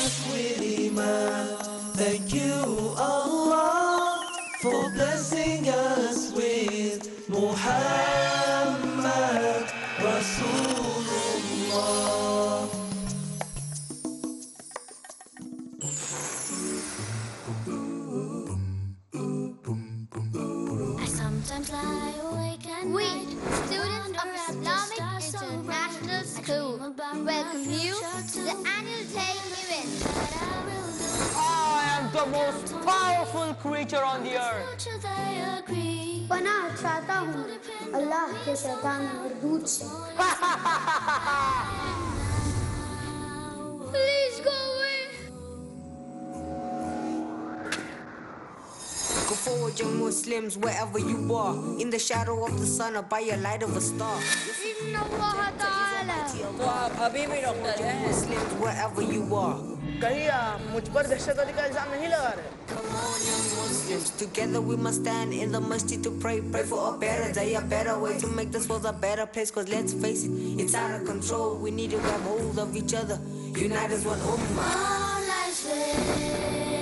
us with Iman. Thank you, Allah, for blessing us with Muhammad Rasulullah. I sometimes lie awake and We, students of Islamic International School, welcome you to the annual day event. I am the most powerful creature on the earth. पनाह चाहता हूँ अल्लाह के शैतान मरदूद से. Please go away. Go forward, young Muslims, wherever you are, in the shadow of the sun or by a light of a star. إن الله تعالى. तो आप अभी भी डॉक्टर हैं? Muslims, wherever you are. कहीं आप मुझ पर दहशतगर्दी का इल्जाम नहीं लगा रहे? Muslims, together we must stand in the masjid to pray for a better day, a better way to make this world a better place. Cause let's face it, it's out of control. We need to grab hold of each other, unite as one ummah. All I say.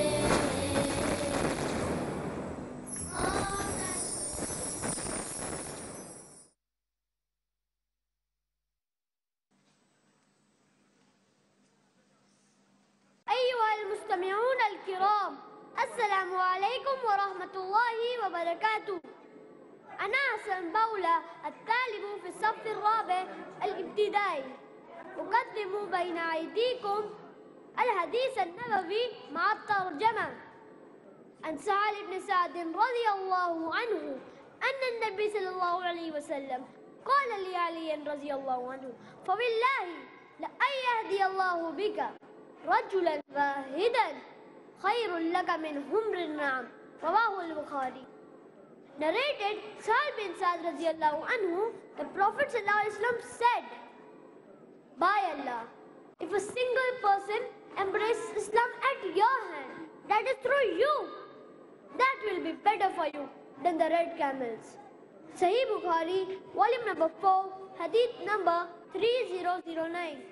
أيها المستمعون الكرام، السلام عليكم ورحمة الله وبركاته. أنا حسن بولة، الطالب في الصف الرابع الابتدائي، أقدم بين أيديكم الحديث النبوي مع الترجمة. عن سهل بن سعد رضي الله عنه أن النبي صلى الله عليه وسلم قال لعلي رضي الله عنه: فوالله لأن يهدي الله بك رجلا واحدا خير لك من حمر النعم. رواه البخاري. Narrated Sahal bin Sa'd radiyallahu anhu, the Prophet ﷺ said, by Allah, if a single person embraces Islam at your hand, that is through you, that will be better for you than the red camels. Sahih Bukhari, volume number 4, hadith number 3009.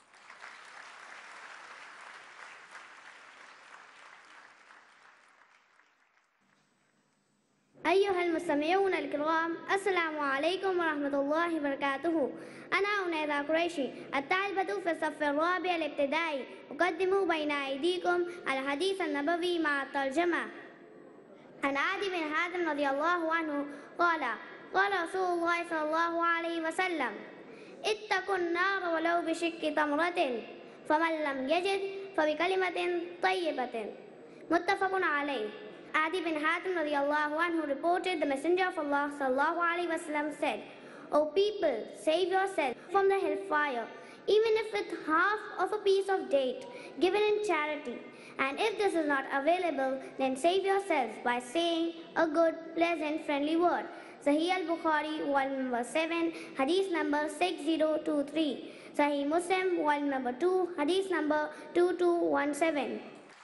أيها المستمعون الكرام، السلام عليكم ورحمة الله وبركاته. أنا أنيسة قريشي، الطالبة في الصف الرابع الابتدائي، أقدم بين أيديكم الحديث النبوي مع الترجمة. عن عدي بن حاتم رضي الله عنه قال: قال رسول الله صلى الله عليه وسلم: اتقوا النار ولو بشق تمرة، فمن لم يجد فبكلمة طيبة. متفق عليه. Adi bin Hatim radiallahu anhu reported the Messenger of Allah sallallahu alaihi wasallam said, O people, save yourselves from the hellfire, even if with half of a piece of date given in charity. And if this is not available, then save yourselves by saying a good, pleasant, friendly word. Sahih al-Bukhari, volume number 7, hadith number 6023. Sahih Muslim, volume number 2, hadith number 2217.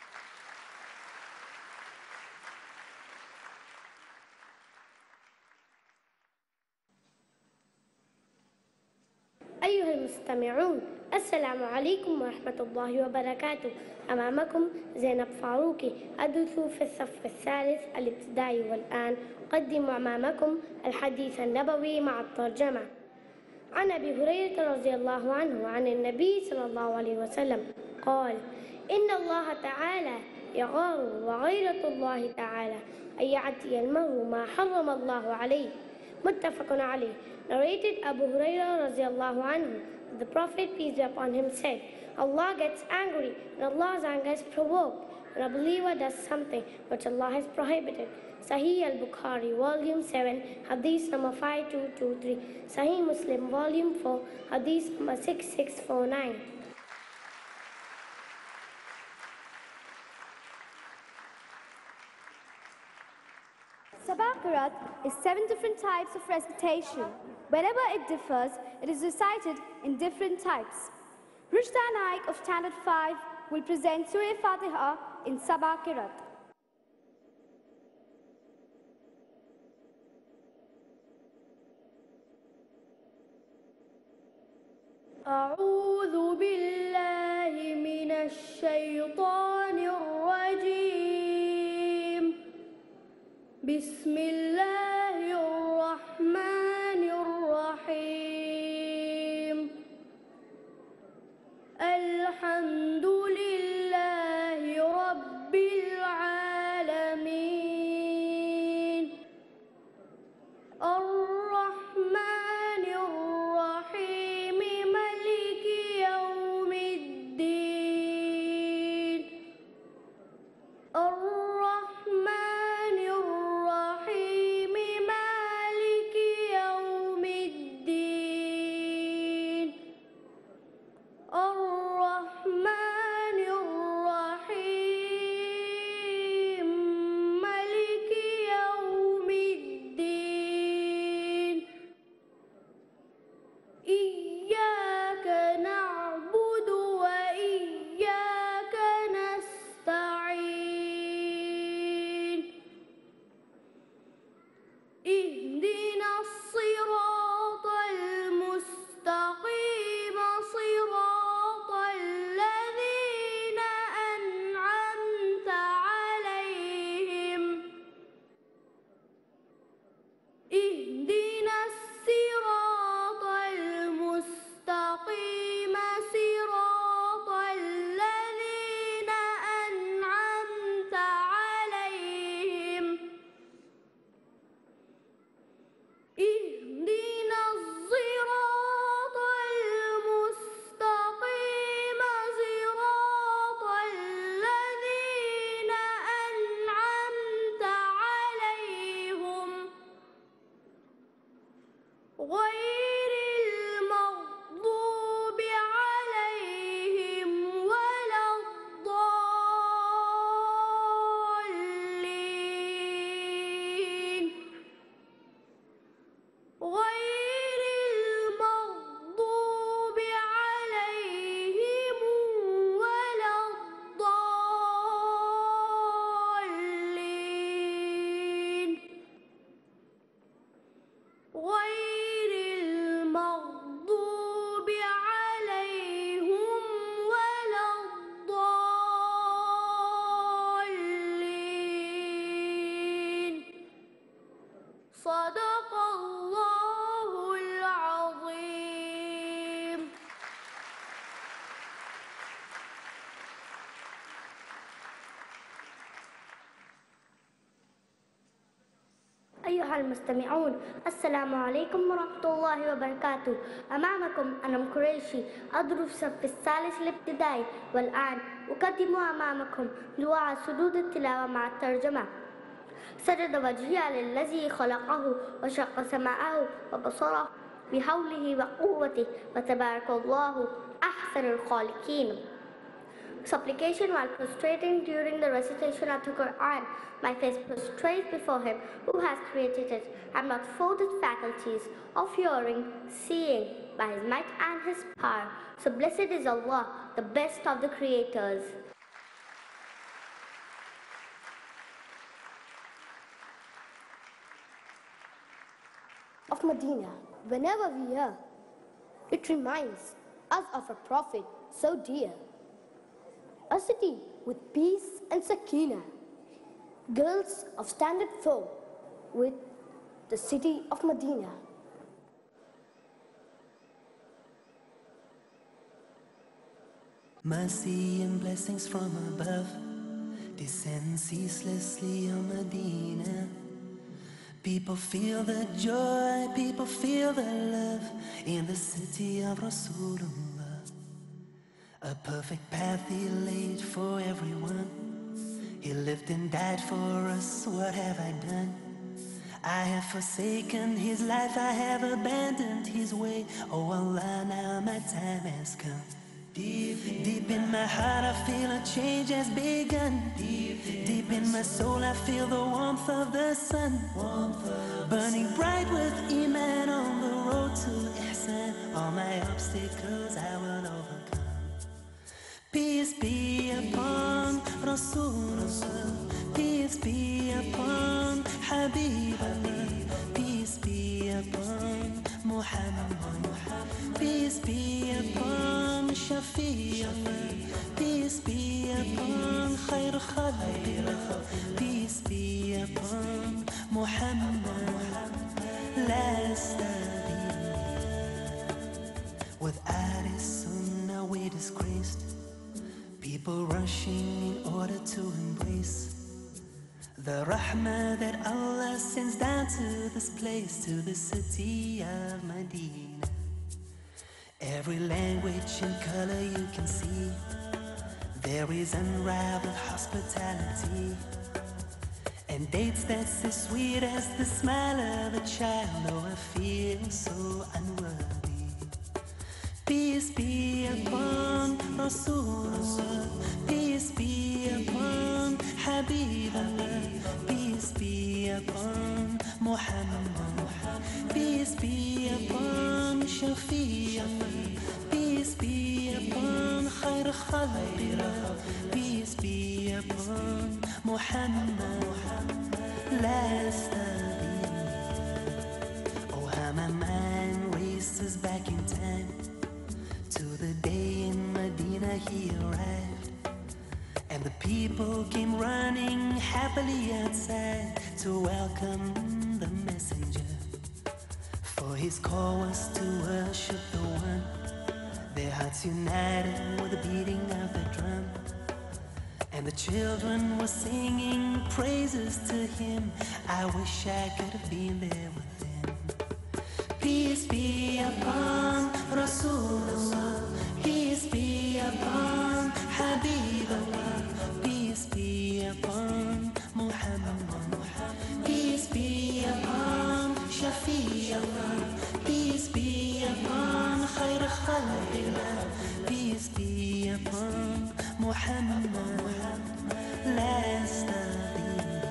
أيها المستمعون، السلام عليكم ورحمة الله وبركاته. أمامكم زينب فاروقي، أدرس في الصف الثالث الابتدائي، والآن أقدم أمامكم الحديث النبوي مع الترجمة. عن أبي هريرة رضي الله عنه عن النبي صلى الله عليه وسلم قال: إن الله تعالى يغار، وغيرة الله تعالى أن يعطي المرء ما حرم الله عليه. متفق عليه. Narrated Abu Hurairah radiallahu anhu, the Prophet, peace be upon him, said, Allah gets angry and Allah's anger is provoked when a believer does something which Allah has prohibited. Sahih al-Bukhari, volume 7, hadith number 5223. Sahih Muslim, volume 4, hadith number 6649. Sabah Qirat is 7 different types of recitation. Whenever it differs, it is recited in different types. Rushda Naik of Standard 5 will present Surah Fatiha in Sabah Qirat. أعوذ بالله من الشيطان الرجيم. بسم الله الرحمن الرحيم. الحمد لله رب العالمين. الرحمن الرحيم مالك يوم الدين. الرحمن الرحيم مالك يوم الدين. الرحمن الرحيم مالك يوم الدين. إياك نعبد وإياك نستعين. اهدنا الصراط المستقيم صراط الذين أنعمت عليهم. اهدنا الصراط المستقيم صراط الذين أنعمت عليهم. اهدنا الصراط المستقيم صراط الذين أنعمت عليهم غير المغضوب عليهم ولا الضالين. غير المغضوب عليهم ولا الضالين. غير المغضوب عليهم ولا الضالين. صدق الله العظيم. أيها المستمعون، السلام عليكم ورحمة الله وبركاته. أمامكم أنا قريشي أدرس في الثالث الابتدائي، والآن أقدم أمامكم دعاء سجود التلاوة مع الترجمة. سجد وجهي للذي خلقه وشق سماءه وبصره بحوله وقوته، وتبارك الله أحسن الخالقين. Supplication while prostrating during the recitation of the Quran. My face prostrates before Him who has created it. I am not afforded faculties of hearing, seeing by His might and His power. So blessed is Allah, the best of the creators. Of Medina, whenever we hear, it reminds us of a prophet so dear. A city with peace and sakina, girls of standard flow with the city of Medina. Mercy and blessings from above descend ceaselessly on Medina. People feel the joy, people feel the love in the city of Rasulullah. A perfect path He laid for everyone. He lived and died for us, what have I done? I have forsaken His life, I have abandoned His way. Oh Allah, now my time has come. Deep in my heart I feel a change has begun. Deep in my soul I feel the warmth of the sun, burning bright with Iman on the road to Ihsan. All my obstacles I will overcome. Peace be upon Rasulullah. Peace be upon Habibullah. Peace be upon Muhammad. Peace be upon Shafi'ullah. Peace Peace be upon خير خلق. Peace be upon Muhammad. Last Nabi. Without his sunnah we disgraced. People rushing in order to embrace the rahmah that Allah sends down to this place, to the city of Medina. Every language and color you can see, there is unrivaled hospitality, and dates that's as sweet as the smile of a child. Oh, I feel so unworthy. Peace be upon Rasulullah. Peace be upon Habibullah. Peace be upon Muhammad. Peace be upon Shafi'ullah. Peace be upon Khair Khalqillah. Peace be upon Muhammad. Last Nabi. Oh, how my mind races back in time to the day in Medina he arrived, and the people came running happily outside to welcome the messenger. For his call was to worship the one, their hearts united with the beating of the drum, and the children were singing praises to him. I wish I could have been there with them. Peace be upon Rasulullah. Peace be upon Habibullah. Peace be upon Muhammad. Peace be upon Shafi'ullah. Peace be upon Khair Khalqillah. Peace be upon Muhammad. Last Nabi.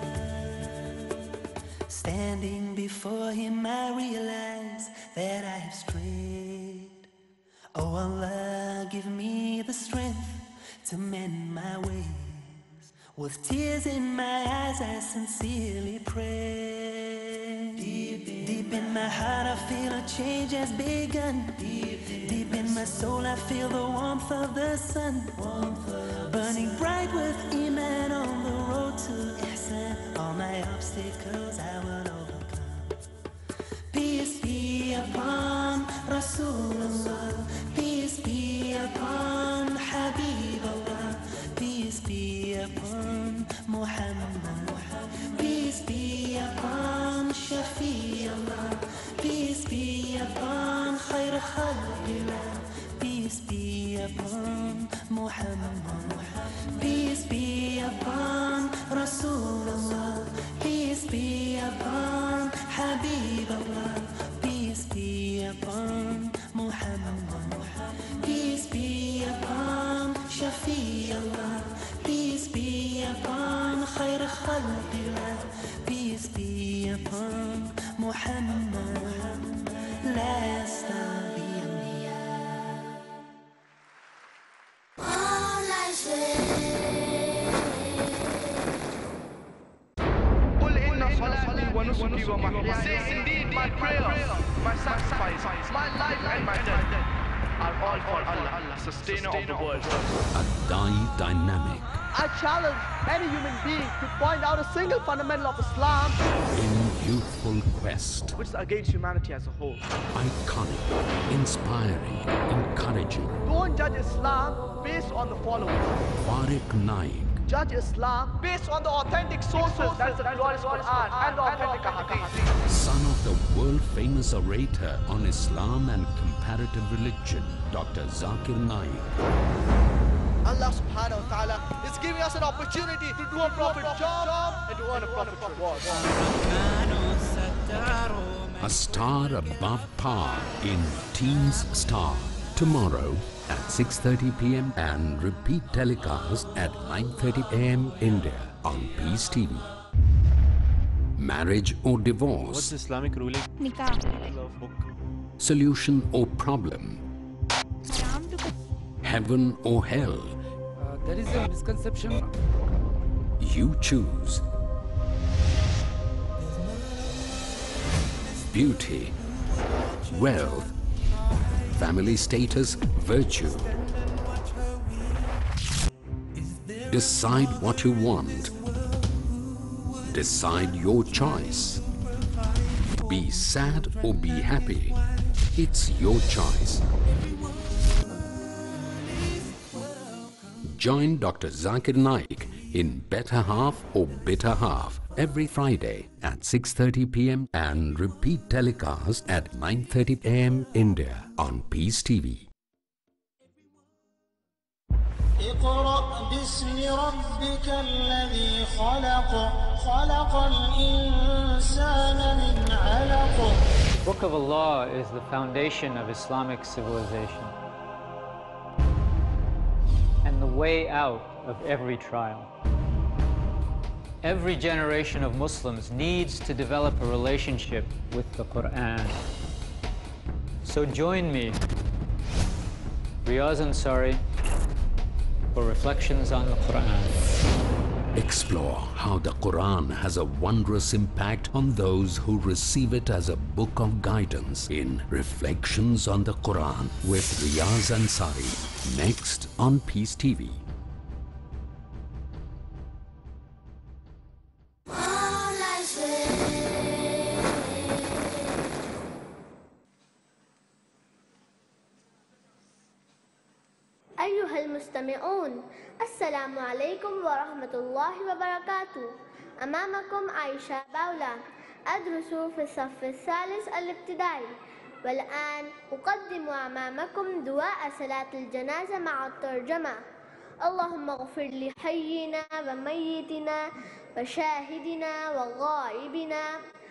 Standing before him I realize that I have strayed. Oh Allah, give me the strength to mend my ways. With tears in my eyes I sincerely pray. Deep in my heart I feel a change has begun. Deep in my soul I feel the warmth of the sun, burning bright with Iman on the road to Ihsan. All my obstacles I will overcome. Peace be upon Rasulullah. Peace be upon Habibullah. Peace be upon Muhammad. Peace be upon Shafi'ullah. Peace be upon Khair Khalqillah. Peace be upon Muhammad. Peace be upon Rasulullah. Peace be upon Habibullah. Peace be upon Muhammad. Peace be upon Shafi'ullah. Peace be upon Khair Khalqillah. Peace be upon Muhammad. Last Nabi. All I say. Say indeed my prayers, my sacrifice, my life and my death are all for Allah, sustainer of the world. A dynamic I challenge any human being to point out a single fundamental of Islam in youthful quest, which is against humanity as a whole. iconic, inspiring, encouraging. Don't judge Islam based on the following. Farik Naik, Judge Islam based on the authentic sources, that's the glorious Quran and the authentic Hadith. son of the world-famous orator on Islam and comparative religion, Dr. Zakir Naik. Allah subhanahu wa ta'ala is giving us an opportunity to do a proper job and to earn a proper reward. A star above par in Teens Star. Tomorrow at 6:30 p.m. and repeat telecast at 9:30 a.m. India on Peace TV. Marriage or divorce? What's Islamic ruling? Nikah. Love book. Solution or problem? Heaven or hell? There is a misconception. You choose. Beauty, wealth, family status, virtue. Decide what you want. Decide your choice. Be sad or be happy. It's your choice. Join Dr. Zakir Naik in Better Half or Bitter Half every Friday at 6:30 p.m. and repeat telecast at 9:30 a.m. India on Peace TV. اقرأ باسم ربك الذي خلق خلق الإنسان من علق. The Book of Allah is the foundation of Islamic civilization and the way out of every trial. Every generation of Muslims needs to develop a relationship with the Quran. So join me, Riaz Ansari, for Reflections on the Quran. Explore how the Quran has a wondrous impact on those who receive it as a book of guidance in Reflections on the Quran with Riaz Ansari, next on Peace TV. أيها المستمعون، السلام عليكم ورحمة الله وبركاته. أمامكم عائشة باولا، أدرس في الصف الثالث الابتدائي، والآن أقدم أمامكم دعاء صلاة الجنازة مع الترجمة. اللهم اغفر لحينا وميتنا وشاهدنا وغائبنا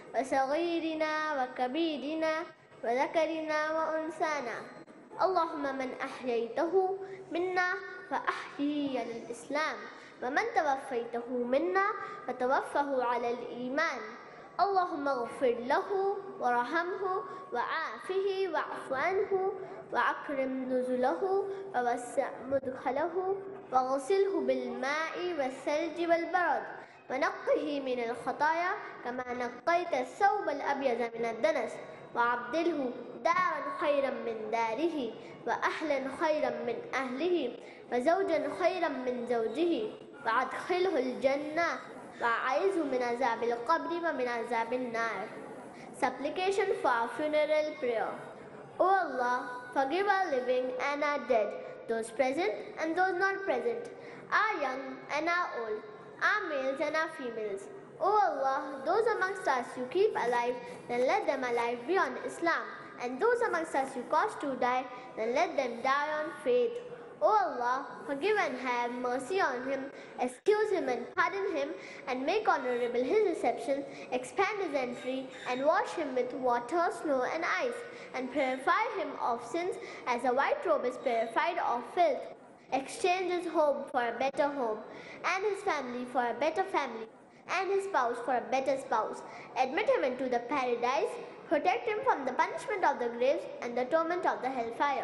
وصغيرنا وكبيرنا وذكرنا وأنثانا. اللهم من أحييته منا فأحييه على الإسلام، ومن توفيته منا فتوفه على الإيمان. اللهم اغفر له وارحمه وعافه واعف عنه وأكرم نزله ووسع مدخله واغسله بالماء والثلج والبرد ونقه من الخطايا كما نقيت الثوب الأبيض من الدنس، وعبدله دارا خيرا من داره وأهلا خيرا من أهله وزوجا خيرا من زوجه، وأدخله الجنة وأعيذه من عذاب القبر ومن عذاب النار. Supplication for our funeral prayer. O Allah, forgive our living and our dead, those present and those not present, our young and our old, our males and our females. O Allah, those amongst us you keep alive, then let them alive beyond Islam, and those amongst us you cause to die, then let them die on faith. O Allah, forgive and have mercy on him, excuse him and pardon him, and make honorable his reception, expand his entry, and wash him with water, snow, and ice, and purify him of sins as a white robe is purified of filth. Exchange his home for a better home, and his family for a better family, and his spouse for a better spouse. Admit him into the paradise, protect him from the punishment of the graves and the torment of the hellfire.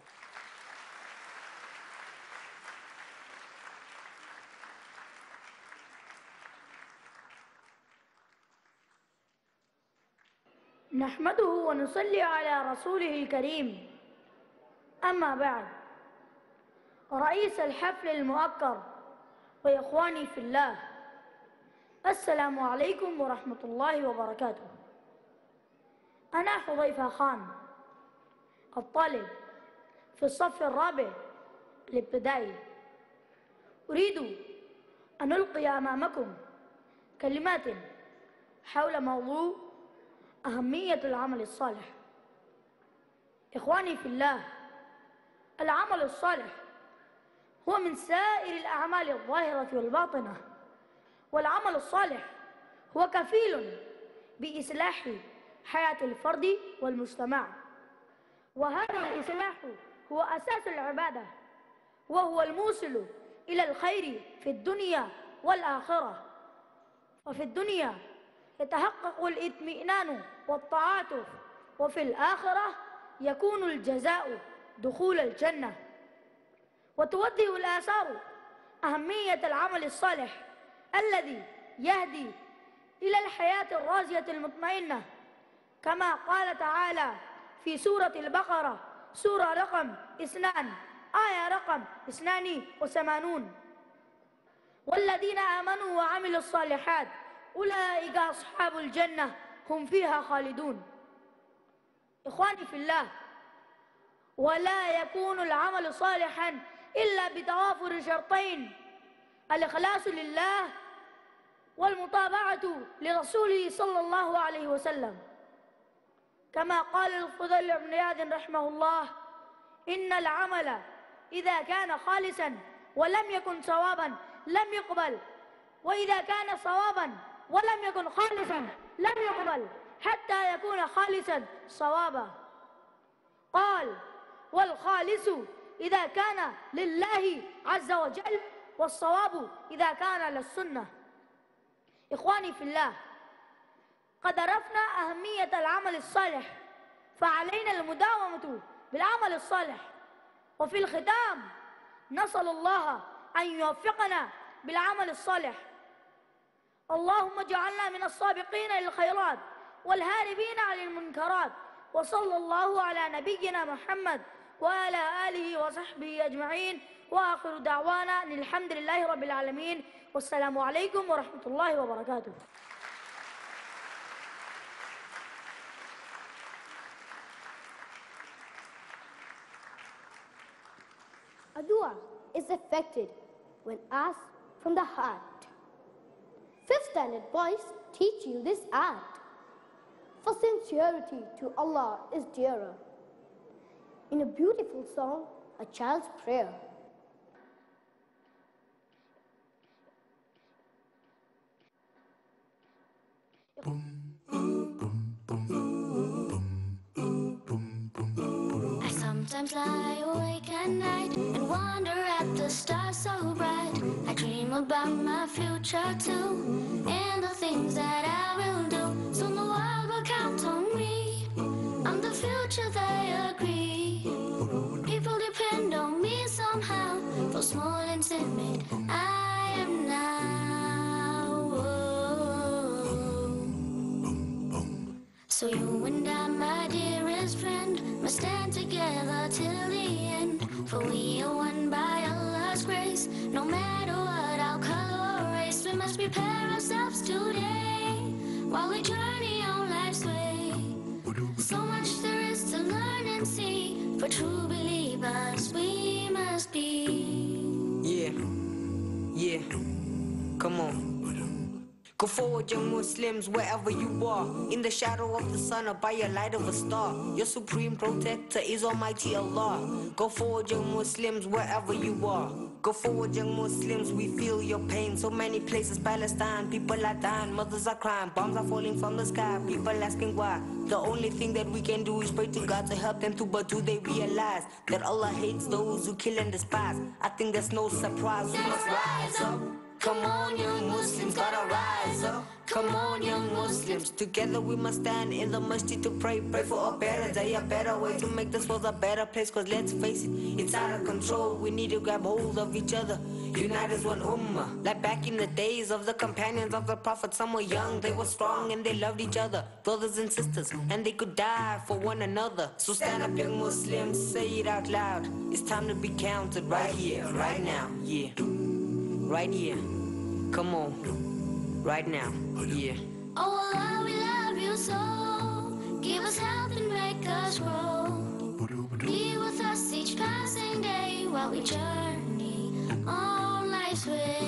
نحمده ونصلي على رسوله الكريم. أما بعد، رئيس الحفل المؤكر وإخواني في الله، السلام عليكم ورحمة الله وبركاته. أنا حذيفة خان، الطالب في الصف الرابع الابتدائي. أريد أن ألقي أمامكم كلمات حول موضوع أهمية العمل الصالح. إخواني في الله، العمل الصالح هو من سائر الأعمال الظاهرة والباطنة، والعمل الصالح هو كفيل بإصلاح حياة الفرد والمجتمع، وهذا الإصلاح هو أساس العبادة، وهو الموصل إلى الخير في الدنيا والآخرة. وفي الدنيا يتحقق الإطمئنان والتعاطف، وفي الآخرة يكون الجزاء دخول الجنة. وتوضح الآثار أهمية العمل الصالح الذي يهدي إلى الحياة الراضية المطمئنة، كما قال تعالى في سورة البقرة، سورة رقم 2، آية رقم 82: والذين آمنوا وعملوا الصالحات أولئك أصحاب الجنة هم فيها خالدون. إخواني في الله، ولا يكون العمل صالحا إلا بتوافر شرطين: الإخلاص لله والمتابعة لرسوله صلى الله عليه وسلم. كما قال الفضيل بن عياض رحمه الله: إن العمل إذا كان خالصا ولم يكن صوابا لم يقبل، وإذا كان صوابا ولم يكن خالصا لم يقبل حتى يكون خالصا صوابا. قال: والخالص إذا كان لله عز وجل، والصواب إذا كان للسنة. إخواني في الله، قد عرفنا أهمية العمل الصالح، فعلينا المداومة بالعمل الصالح. وفي الختام نسأل الله أن يوفقنا بالعمل الصالح. اللهم اجعلنا من السابقين للخيرات والهاربين عن المنكرات. وصلى الله على نبينا محمد وعلى آله وصحبه أجمعين، وآخر دعوانا أن الحمد لله رب العالمين، والسلام عليكم ورحمة الله وبركاته. A dua is effected when asked from the heart. Fifth standard boys teach you this art, for sincerity to Allah is dearer. In a beautiful song, a child's prayer. I sometimes lie awake at night and wonder at the stars so bright. I dream about my future too, and the things that I will do. Soon the world will count on me. I'm the future, they agree. People depend on me somehow, for small and timid I am now. So you and I, my dearest friend, must stand together till the end. For we are one by Allah's grace. No matter what our color or race, we must prepare ourselves today while we journey on life's way. So much there is to learn and see. For true believers we must be. Yeah, come on. Go forward, young Muslims, wherever you are. In the shadow of the sun or by a light of a star. Your supreme protector is Almighty Allah. Go forward, young Muslims, wherever you are. Go forward, young Muslims, we feel your pain. So many places, Palestine, people are dying, mothers are crying, bombs are falling from the sky, people asking why. The only thing that we can do is pray to God to help them too, but do they realize that Allah hates those who kill and despise? I think that's no surprise, we must rise up. Come on, young Muslims, gotta rise up. Come on, young Muslims, together we must stand in the masjid to pray. Pray for a better day, a better way to make this world a better place. Cause let's face it, it's out of control. We need to grab hold of each other, unite as one ummah. Like back in the days of the companions of the Prophet, some were young, they were strong and they loved each other, brothers and sisters, and they could die for one another. So stand up, young Muslims, say it out loud. It's time to be counted right here, right now, yeah. Right here, come on, right now, yeah. Oh Allah, we love you so. Give us health and make us grow. Be with us each passing day while we journey on life's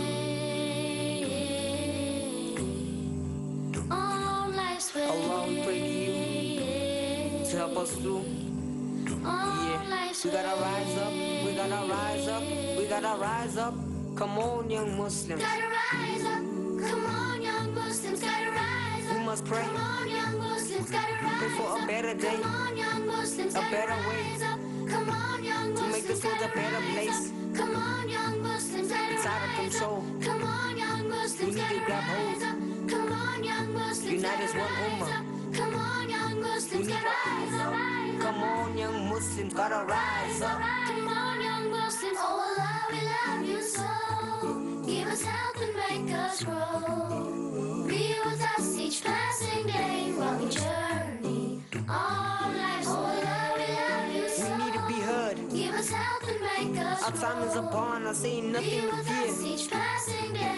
way. On life's way. Allah, we pray to you to help us through. Yeah, we gotta rise up, we gotta rise up, we gotta rise up. Come on, young Muslims. Gotta rise up. Come on, young Muslims. Gotta rise up. We must pray. Come on, young Muslims. Gotta rise up. Pray for a better day. Come on, young Muslims. A better way. Come on, young Muslims. To make this world a better place. Come on, young Muslims. It's out of control. Come on, young Muslims. We need to grab hold. Come on, young Muslims. Unite as one ummah. Come on, young Muslims. Gotta rise up. Come on, young Muslims. Gotta rise up. Come on, young Muslims. Oh Allah, we love you so. Give us health and make us grow. Be with us each passing day while we journey all life's way. Oh Allah, we love you so. We need to be heard. Give us health and make us grow. Our time is upon us, ain't nothing to fear. Be with us each passing day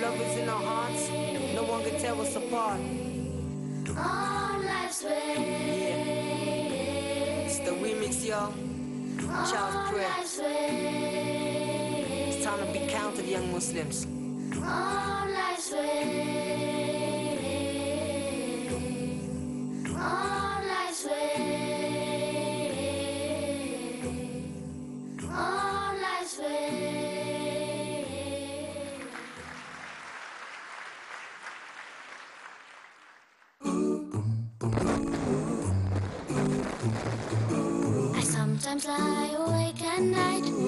love is in our hearts. No one can tear us apart. On life's way. Yeah. It's the remix, y'all. Child's prayer. It's time to be counted, young Muslims. On life's way. On life's way. On life's way. I sometimes lie awake at night